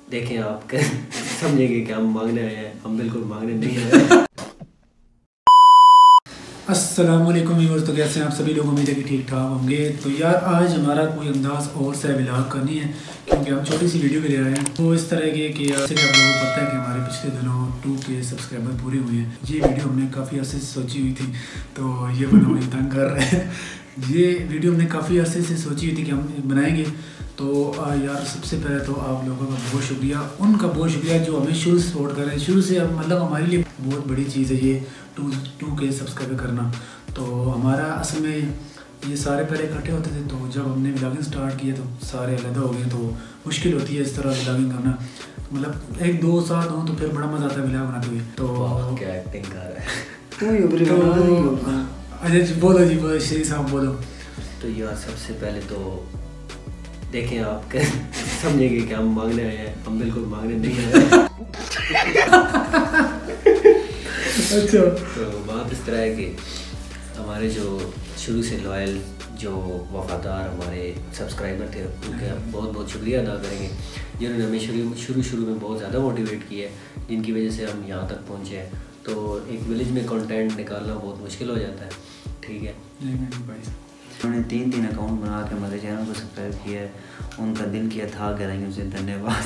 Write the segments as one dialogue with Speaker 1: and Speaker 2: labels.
Speaker 1: देखें आप समझेंगे कि हम मांगने आए हैं, हम बिल्कुल मांगने नहीं आए।
Speaker 2: अस्सलामुअलैकुम व्यूअर्स, तो कैसे हैं आप सभी लोग? उम्मीद है कि ठीक ठाक होंगे। तो यार आज हमारा कोई अंदाज़ और से व्लॉग करनी है क्योंकि हम छोटी सी वीडियो भी ले आए हैं। तो इस तरह के कि जैसे कि आप लोगों को पता है कि हमारे पिछले दिनों 2K सब्सक्राइबर पूरे हुए हैं। ये वीडियो हमने काफ़ी अर्से से सोची हुई थी, तो ये बना मुझे तंग कर रहे हैं। ये वीडियो हमने काफ़ी अर्से से सोची हुई थी कि हम बनाएंगे। तो यार सबसे पहले तो आप लोगों का बहुत शुक्रिया, उनका बहुत शुक्रिया जो हमें शुरू से सपोर्ट कर रहे हैं। शुरू से मतलब हमारे लिए बहुत बड़ी चीज़ है ये 2K सब्सक्राइबर करना। तो हमारा असल में ये सारे पहले इकट्ठे होते थे, तो जब हमने व्लॉगिंग स्टार्ट किया तो सारे अलग हो गए, तो मुश्किल होती है इस तरह व्लॉगिंग करना। मतलब एक दो साथ हो तो फिर बड़ा मज़ा आता है व्लॉग बनाते हुए। तो
Speaker 1: क्या एक्टिंग कर रहा है।
Speaker 2: अच्छा जी बोलो जी, बोलो शेख साहब बोलो।
Speaker 1: तो यार सबसे पहले तो देखें आप समझेंगे कि हम मांगने आए हैं, हम बिल्कुल मांगने नहीं आए।
Speaker 2: अच्छा,
Speaker 1: तो बात इस तरह है कि हमारे जो शुरू से लॉयल जो वफादार हमारे सब्सक्राइबर थे उनका बहुत बहुत शुक्रिया अदा करेंगे, जिन्होंने हमें शुरू में बहुत ज़्यादा मोटिवेट किया है, जिनकी वजह से हम यहाँ तक पहुँचे हैं। तो एक विलेज में कंटेंट निकालना बहुत मुश्किल हो जाता है, ठीक है।
Speaker 3: उन्होंने 3 अकाउंट बना के हमारे चैनल को सब्सक्राइब किया है, उनका दिल किया था करेंगे उनसे धन्यवाद।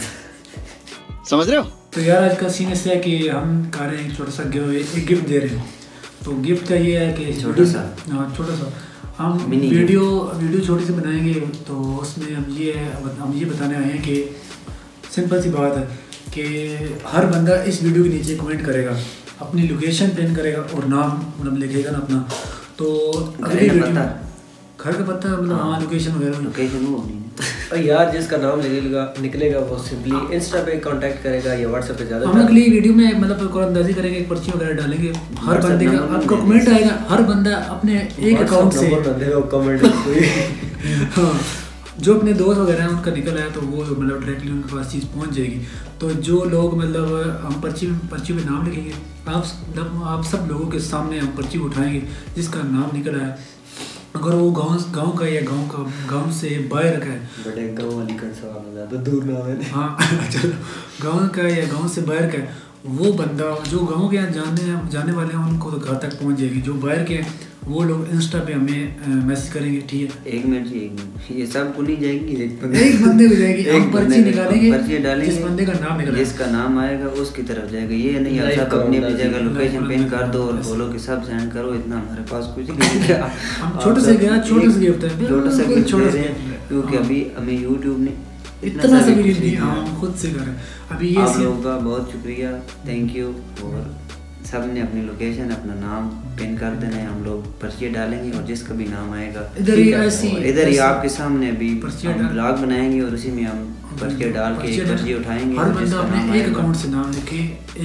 Speaker 4: समझ रहे हो?
Speaker 2: तो यार आज का सीन ऐसा है कि हम कर रहे हैं एक छोटा सा एक गिफ्ट दे रहे हैं। तो गिफ्ट का ये है कि छोटा सा हम वीडियो छोटी सी बनाएंगे। तो उसमें हम ये बताने आए हैं कि सिंपल सी बात है कि हर बंदा इस वीडियो के नीचे कमेंट करेगा, अपनी लोकेशन पिन करेगा और नाम मतलब लिखेगा ना अपना। तो अगली वीडियो घर का पता मतलब हाँ लोकेशन वगैरह
Speaker 3: लोकेशन वो नहीं
Speaker 1: और यार जिसका नाम निकलेगा वो सिंपली इंस्टा पे कांटेक्ट करेगा या व्हाट्सएप पे ज़्यादा।
Speaker 2: हम अगली वीडियो में मतलब कुरानंदाजी करेंगे, एक पर्ची वगैरह डालेंगे, हर बंदे का आपको कमेंट आएगा, हर बंदा अपने एक अकाउंट से
Speaker 1: कमेंट
Speaker 2: हाँ जो अपने दोस्त वगैरह हैं उनका निकल आया तो वो मतलब डायरेक्टली उनके पास चीज़ पहुंच जाएगी। तो जो लोग मतलब हम पर्ची में नाम लिखेंगे, आप सब लोगों के सामने हम पर्ची उठाएंगे, जिसका नाम निकल आया अगर वो गांव का या गांव से बाहर का है,
Speaker 1: बड़े गांव वाली का सवाल हो जाता दूर ना है।
Speaker 2: हाँ चलो गांव का या गांव से बाहर का है, वो बंदा जो गांव के यहाँ जाने वाले हैं उनको तो घर तक पहुंच जाएगी। जो बाहर के हैं वो लोग इंस्टा पे हमें मैसेज करेंगे, ठीक है।
Speaker 3: एक मिनट ये सब को नहीं जाएगी,
Speaker 2: एक बंदे को जाएगी। हम पर्ची निकालेंगे,
Speaker 3: पर्ची डालेंगे,
Speaker 2: जिस बंदे का नाम निकलेगा,
Speaker 3: जिसका नाम आएगा उसकी तरफ जाएगा। ये नहीं आप सब अपनी जगह लोकेशन पिन कर दो और बोलो कि सब सेंड करो, इतना हमारे पास कुछ नहीं है।
Speaker 2: हम छोटे से गिफ्ट है,
Speaker 3: छोटा सा गिफ्ट दे रहे हैं क्योंकि अभी हमें यूट्यूब ने
Speaker 2: इतना सा भी नहीं, हम खुद से करें। अभी ये
Speaker 3: आप लोगों का बहुत शुक्रिया, थैंक यू। और सब ने अपनी लोकेशन अपना नाम पिन कर देना है, हम लोग पर्ची डालेंगे और जिसका भी नाम आएगा इधर ही आपके सामने अभी ब्लॉग बनाएंगे और उसी में हम पर्ची डाल के पर्ची उठाएंगे।
Speaker 2: हर बंदा अपने एक अकाउंट से नाम लिखे,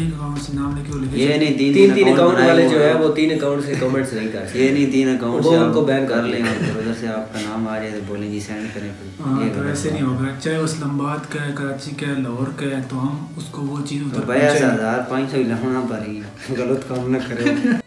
Speaker 3: ये नहीं तीन
Speaker 1: अकाउंट वाले जो है वो 3 अकाउंट से कमेंट्स नहीं कर सकते।
Speaker 3: ये नहीं 3 अकाउंट
Speaker 1: से उनको बैन कर
Speaker 3: लेंगे और उधर से आपका नाम आ जाए तो बोलें जी सेंड करें।
Speaker 2: तो ऐसे नहीं होगा, चाहे इस्लामाबाद का है, कराची का है, लाहौर का है, तो हम उसको वो चीज़
Speaker 3: 52,500 लाना पड़ेगी, गलत काम न करें।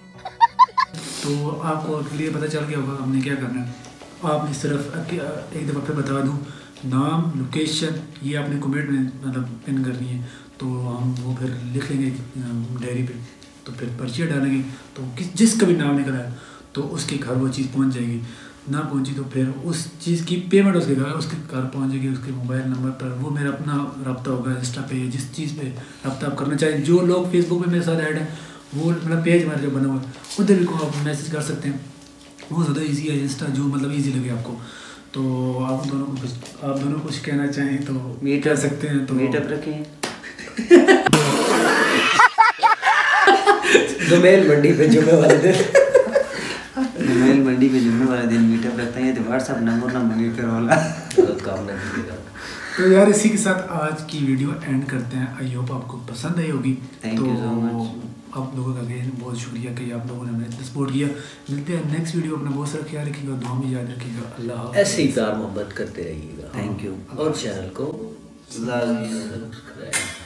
Speaker 2: तो आपको क्लियर पता चल गया होगा हमने क्या करना है। आपने सिर्फ एक दफ़ा फिर बता दूँ, नाम लोकेशन ये आपने कमेंट में मतलब पिन करनी है। तो हम वो फिर लिख लेंगे डायरी पे, तो फिर पर्चियाँ डालेंगे, तो जिसका भी नाम निकला है तो उसके घर वो चीज़ पहुंच जाएगी। ना पहुंची तो फिर उस चीज़ की पेमेंट उसके घर पहुंच जाएगी, उसके मोबाइल नंबर पर। वो मेरा अपना रब्ता होगा इंस्टा पे, जिस चीज़ पे रब्ता आप करना चाहिए। जो लोग फेसबुक पे मेरे साथ ऐड हैं वो मतलब पेज हमारा जो बना हुआ है उधर भी को आप मैसेज कर सकते हैं, वो ज़्यादा ईजी है इंस्टा, जो मतलब ईजी लगे आपको। तो आप दोनों कुछ कहना चाहें तो
Speaker 3: मीट
Speaker 2: कह सकते हैं। तो
Speaker 3: मीटअप रखें
Speaker 1: दोमेल मंडी पे जुमे वाले दिन
Speaker 3: मीटअप रखते हैं। तो व्हाट्सएप नंबर ना मांगे फिर वाला
Speaker 1: गलत काम नहीं कीजिएगा।
Speaker 2: तो यार इसी के साथ आज की वीडियो एंड करते हैं। आई होप आपको पसंद आई होगी।
Speaker 3: Thank you so much.
Speaker 2: आप लोगों का अगेन बहुत शुक्रिया कि आप लोगों ने हमें इतना सपोर्ट किया। मिलते हैं नेक्स्ट वीडियो। अपना बहुत सारा ख्याल रखिएगा, दुआ में याद रखिएगा। अल्लाह
Speaker 1: ऐसे ही प्यार मोहब्बत करते रहिएगा।
Speaker 3: Thank you.
Speaker 1: और चैनल को
Speaker 3: सब्सक्राइब